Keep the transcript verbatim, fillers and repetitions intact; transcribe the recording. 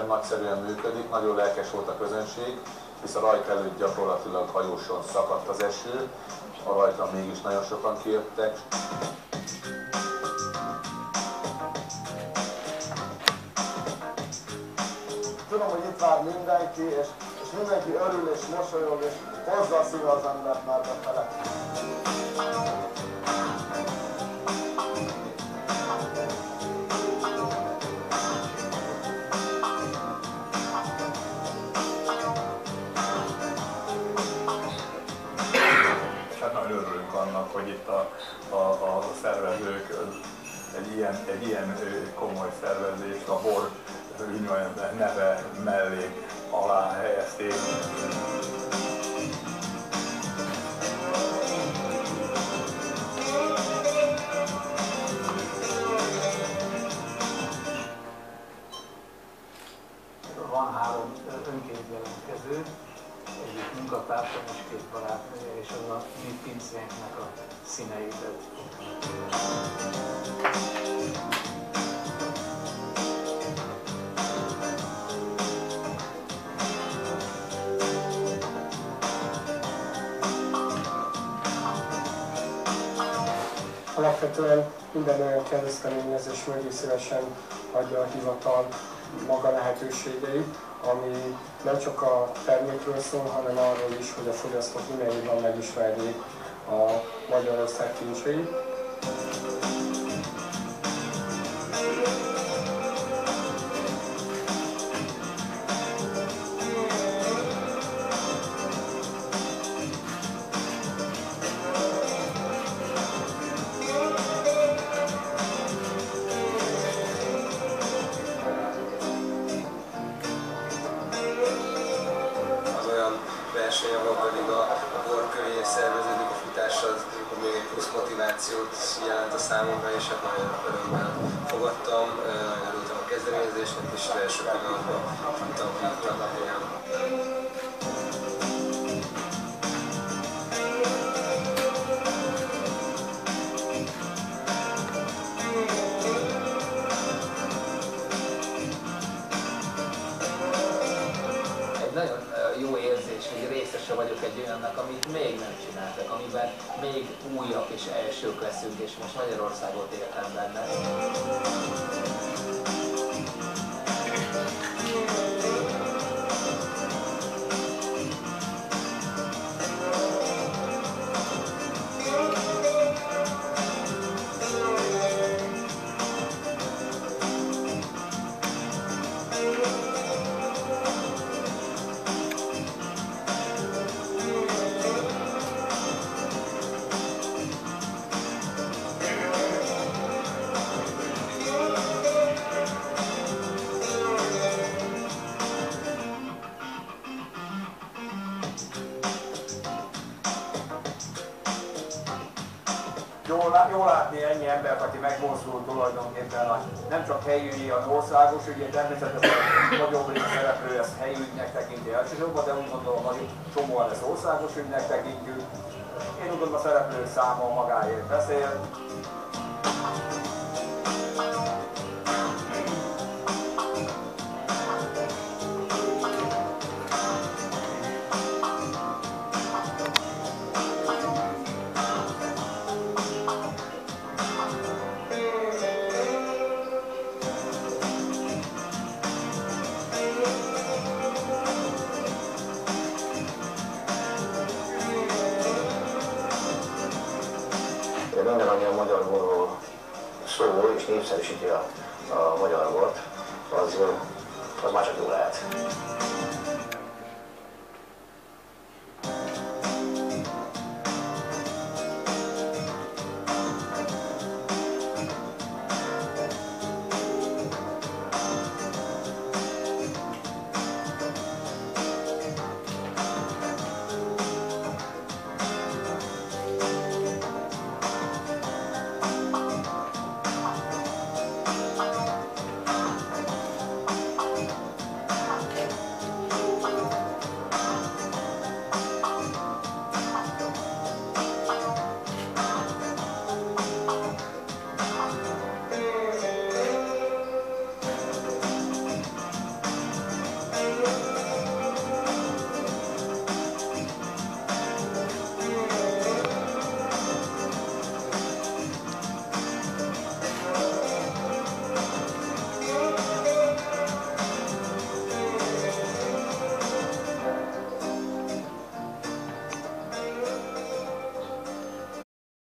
teljesen nagyszerűen működik, nagyon lelkes volt a közönség, hisz a rajt előtt gyakorlatilag hajóson szakadt az eső, a rajton mégis nagyon sokan kijöttek. Tudom, hogy itt vár mindenki, és, és mindenki örül és mosolyog, és hozza a szíve az embert már befele. Hát nagyon örülünk annak, hogy itt a, a, a szervezők egy ilyen, egy ilyen komoly szervezést a bor neve mellé alá helyezték. Van három önként jelentkező, egyik munkatársam és két barátnője, és az a mi pincénknek a színeit. Alapvetően minden olyan kezdeményezés mögé szívesen adja a hivatal maga lehetőségeit, ami nem csak a termékről szól, hanem arról is, hogy a fogyasztók minél jobban megismerjék a Magyarország kincseit. Verseny, ahol pedig a, a bor köré szerveződik a futás, az még egy plusz motivációt jelent a számomra, és hát nagyon örömmel fogadtam, nagyon örültem a kezdeményezésnek, és az első pillanatban tudtam, hogy itt van a helyem. Nagyon jó érzés, hogy részese vagyok egy olyannak, amit még nem csináltak, amiben még újak és elsők leszünk, és most Magyarországot éltem benne. Jól látni ennyi embert, aki megmozdult tulajdonképpen, a, nem csak helyi ügyi, hanem országos ügyi, természetesen nagyobb rész szereplő ezt helyi ügynek tekinti elsősorban, de úgy gondolom, hogy csomóan ezt országos ügynek tekintjük. Én úgy gondolom, a szereplők száma magáért beszél. Minden, ami a magyar borról szól és népszerűsíti a, a magyar bort, az, az már csak jó lehet.